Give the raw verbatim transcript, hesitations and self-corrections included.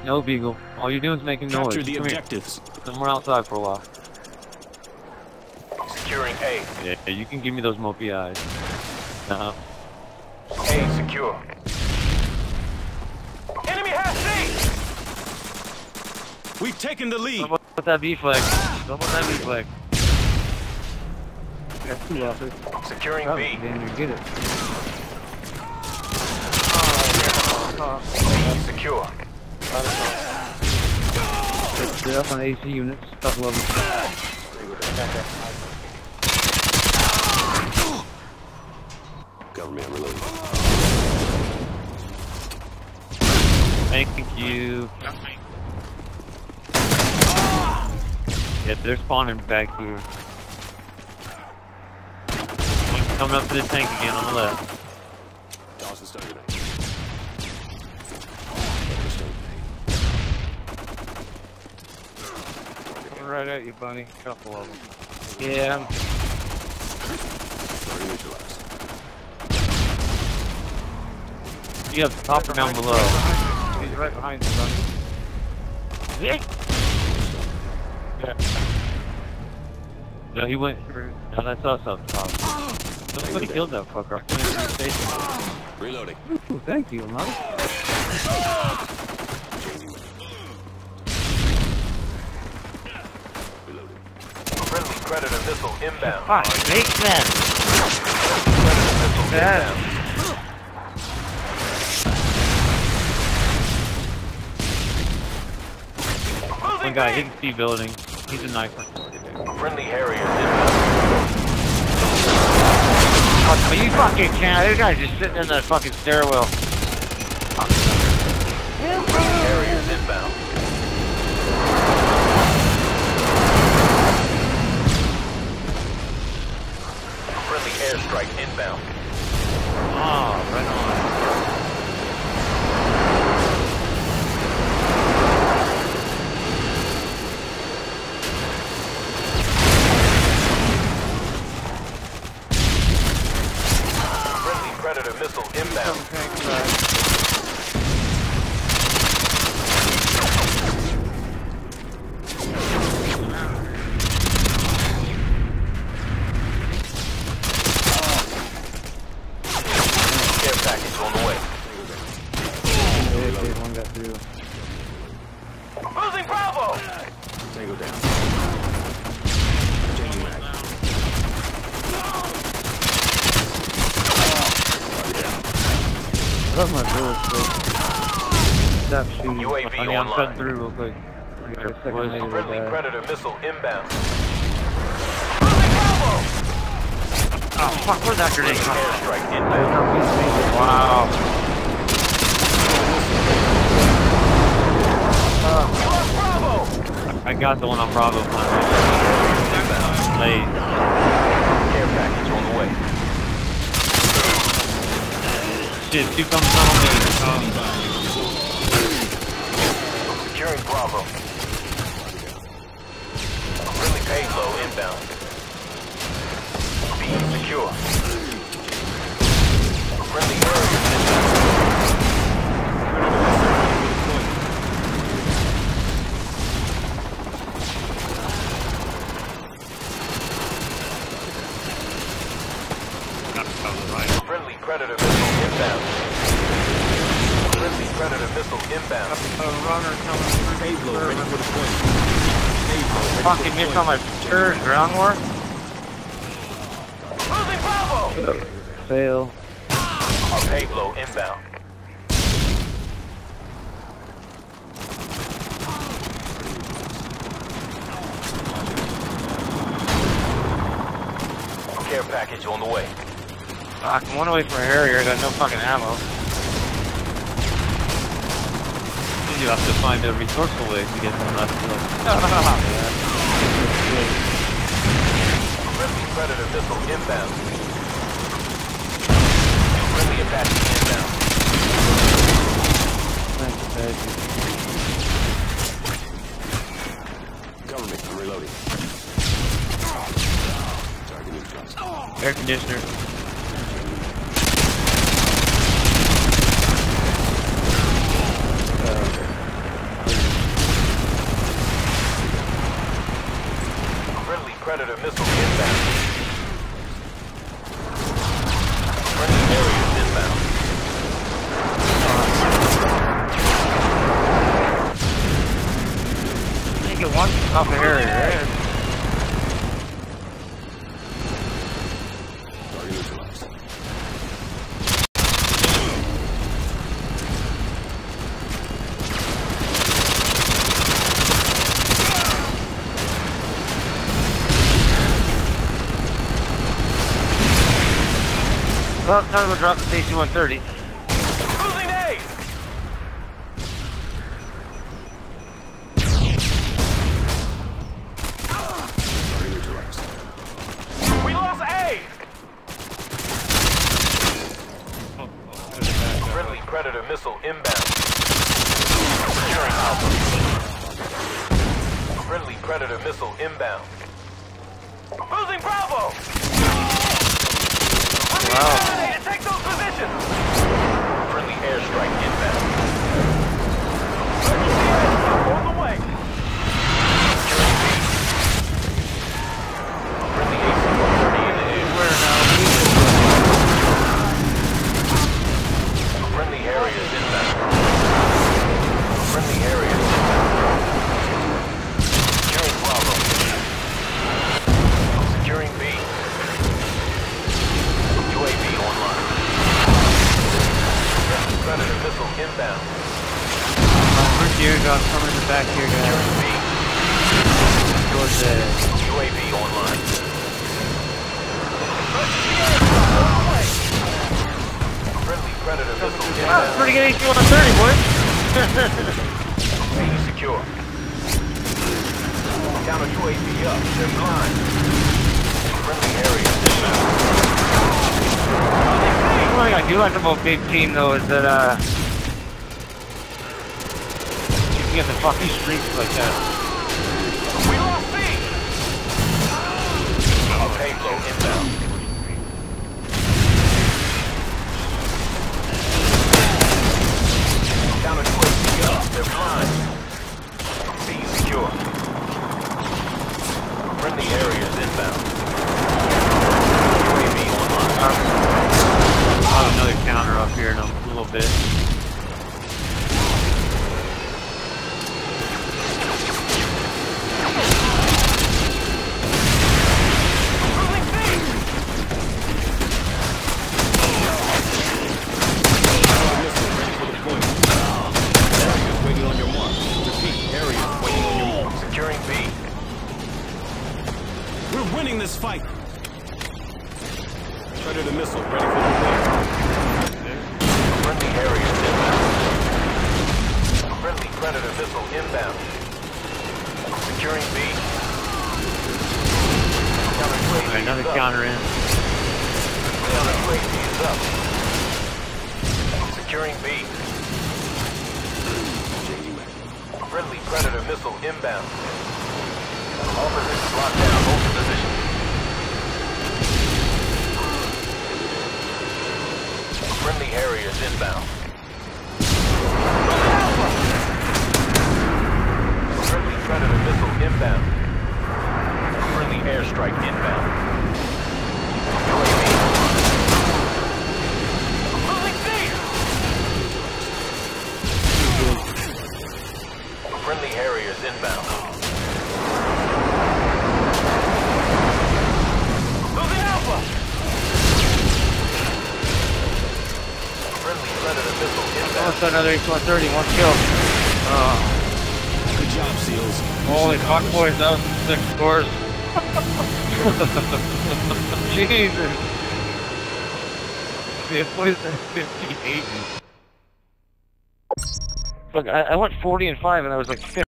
No, Beagle. All you're doing is making noise. Capture the Come objectives. Here. Somewhere outside for a while. Securing A. Yeah, you can give me those mopey eyes. Uh-huh. A secure. Enemy has C! We've taken the lead. Don't put that B flag. Don't put that B flag. Got two off it. Securing Oh, B. then you get it. B secure. They're up on A C units. Couple of them. Government reloading. Thank you. Yeah, they're spawning back here. One's coming up to the tank again on the left. Dawson started. Coming right at you, bunny. Couple of them. Yeah. You have top or down below? He's right behind you, bunny. Yeah. No, he went through. No, that's us up top. Somebody killed that fucker. I went through the station. Reloading. Ooh, thank you, mother. Reloading. Friendly Predator missile inbound. Ah, make that. Predator missile That. inbound. One guy, he can see building. He's a sniper. Friendly Harrier inbound. Are you fucking can't? This guy's just sitting in that fucking stairwell. Friendly Harriers inbound. Friendly airstrike inbound. Oh, right on. Friendly Predator missile inbound. Care package on the way. One got through. Losing Bravo! Tango down. Changing mag. I love my bullets, bro. Stop shooting. U A V Honey, I'm online. cutting through real quick. I got a second later Friendly to die. Predator missile inbound. Losing Bravo! Oh, fuck, where'd that grenade come from? Airstrike inbound. Wow. Lost Bravo! I got the one on Bravo. Late. Care package on the way. Shit, two comes on me. Securing Bravo. Friendly payload inbound. B secure. Friendly area inbound. Friendly Predator missile inbound. Friendly Predator missile inbound. A runner coming through. Payload ready for deployment. Fucking missed on my third ground war. Losing Bravo! Fail. Our payload inbound. Care package on the way. Fuck, I'm one away from a Harrier. I got no fucking ammo. You have to find a resourceful way to get them left. Friendly Predator missile inbound. Friendly Apache inbound. Thank you, Paige. Government reloading. Target neutralized. Air conditioner. Predator missile inbound. Friendly areas inbound. You get one off the area, right? Target neutralized. Well, time to drop the C C one thirty. Losing A! Target neutralized. We lost A! Friendly Predator missile inbound. Securing Alpha. Friendly Predator missile inbound. Losing Bravo! Wow. Take those positions! Friendly airstrike inbound. On the way! Securing B. Friendly A C one thirty in the air. Where now? Friendly areas inbound. Friendly areas inbound. Securing Bravo. Securing B. U A V online. Predator missile inbound. First here, got coming in the back here, guys. Securing B. Towards the... U A V online. Friendly Predator missile Ah, inbound. pretty good A C one thirty, boys. B secure. Counter U A V up. They're flying. Friendly areas inbound. One thing I do like about Big Team, though, is that, uh... you can get the fucking streaks like that. We lost B! Our payload inbound. Counter U A V up. They're flying. B secure. Friendly areas inbound. U A V online. I'll have another counter up here in a little bit. Losing B! Missile ready for deployment. Areas waiting on your mark. Repeat, areas waiting on your mark. Securing B. We're winning this fight. Predator missile ready for deployment. Friendly areas inbound. Friendly Predator missile inbound. Securing B. Counter U A V Alright, another is up. counter in. Counter U A V is up. Securing B. Friendly Predator missile inbound. All positions locked down. Hold the position. Friendly areas inbound. Friendly Predator missile inbound. Friendly airstrike inbound. U A V. Losing C! Friendly areas inbound. Losing Alpha! Friendly Predator missile inbound. Almost another A C one thirty, one kill. Oh, Good job, SEALs. holy fuck, boys, that was some sick scores. Jesus. This boys at fifty-eight. Look, I, I went forty and five and I was like fifty.